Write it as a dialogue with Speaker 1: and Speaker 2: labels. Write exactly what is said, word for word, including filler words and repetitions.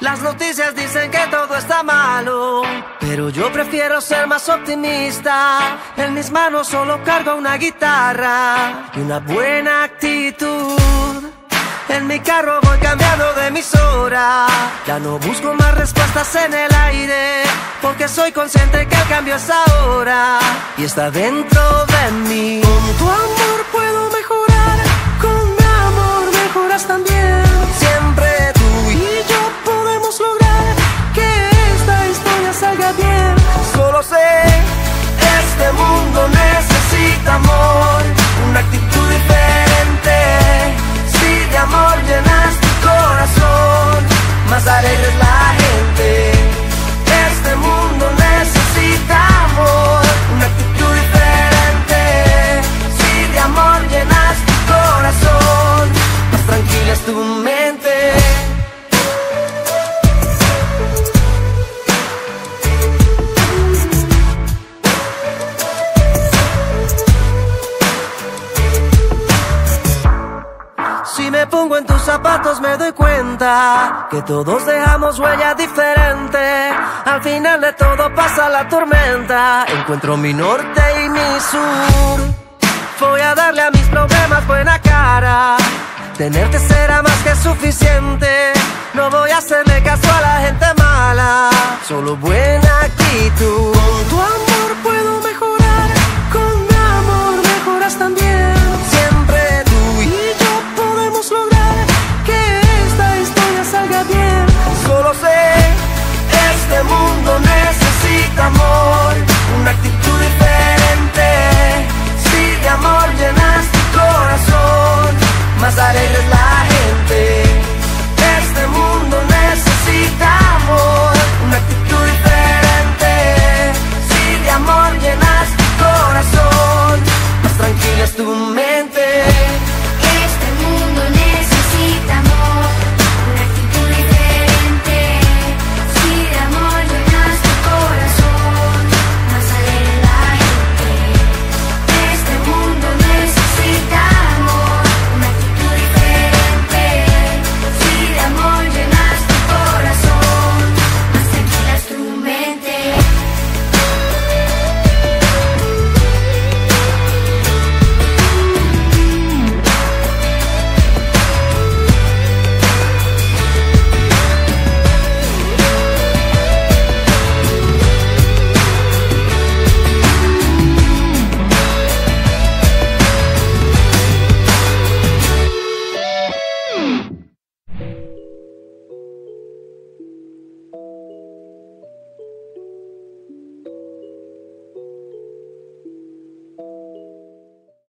Speaker 1: Las noticias dicen que todo está malo, pero yo prefiero ser más optimista. En mis manos solo cargo una guitarra y una buena actitud. En mi carro voy cambiando de emisora. Ya no busco más respuestas en el aire, porque soy consciente que el cambio es ahora y está dentro de mí. Con tu amor puedo mejorar, con mi amor mejoras también. Siempre tú y yo podemos lograr que esta historia salga bien. Solo sé, este mundo necesita amor, una actitud diferente. Si de amor llenas tu corazón, más alegre es la gente. Este mundo necesita amor, una actitud diferente. Si de amor llenas tu corazón, más tranquila es tu mente. Si me pongo en tus zapatos me doy cuenta que todos dejamos huella diferente. Al final de todo pasa la tormenta, encuentro mi norte y mi sur. Voy a darle a mis problemas buena cara, tenerte será más que suficiente. No voy a hacerle caso a la gente mala, solo buena actitud. Con tu amor